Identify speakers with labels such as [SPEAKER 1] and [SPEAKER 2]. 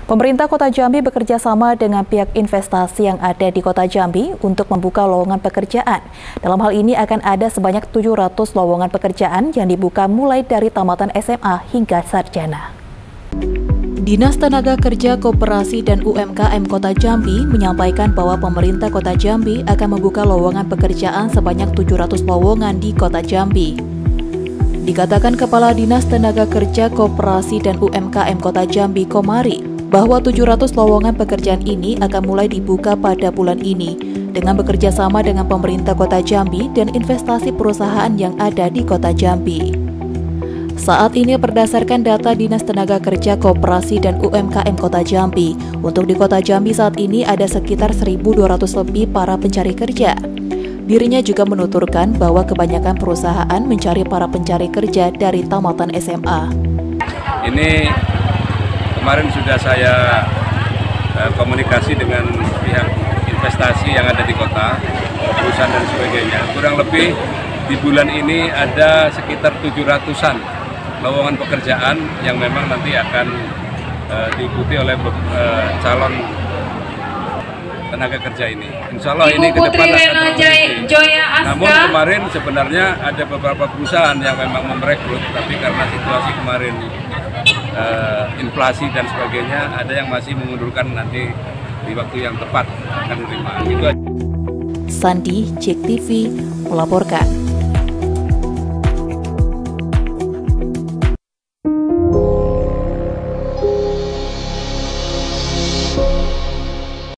[SPEAKER 1] Pemerintah Kota Jambi bekerja sama dengan pihak investasi yang ada di Kota Jambi untuk membuka lowongan pekerjaan. Dalam hal ini akan ada sebanyak 700 lowongan pekerjaan yang dibuka mulai dari tamatan SMA hingga sarjana. Dinas Tenaga Kerja Koperasi dan UMKM Kota Jambi menyampaikan bahwa pemerintah Kota Jambi akan membuka lowongan pekerjaan sebanyak 700 lowongan di Kota Jambi. Dikatakan Kepala Dinas Tenaga Kerja Koperasi dan UMKM Kota Jambi Komari bahwa 700 lowongan pekerjaan ini akan mulai dibuka pada bulan ini dengan bekerja sama dengan pemerintah Kota Jambi dan investasi perusahaan yang ada di Kota Jambi. Saat ini berdasarkan data Dinas Tenaga Kerja Koperasi dan UMKM Kota Jambi, untuk di Kota Jambi saat ini ada sekitar 1.200 lebih para pencari kerja. Dirinya juga menuturkan bahwa kebanyakan perusahaan mencari para pencari kerja dari tamatan SMA.
[SPEAKER 2] Ini kemarin sudah saya komunikasi dengan pihak investasi yang ada di kota, perusahaan dan sebagainya. Kurang lebih di bulan ini ada sekitar 700-an lowongan pekerjaan yang memang nanti akan diikuti oleh calon tenaga kerja ini. Insya Allah ini ke depan akan terus. Namun kemarin sebenarnya ada beberapa perusahaan yang memang merekrut, tapi karena situasi kemarin inflasi dan sebagainya, ada yang masih mengundurkan nanti di waktu yang tepat akan menerima.
[SPEAKER 1] Sandi, JEK TV melaporkan.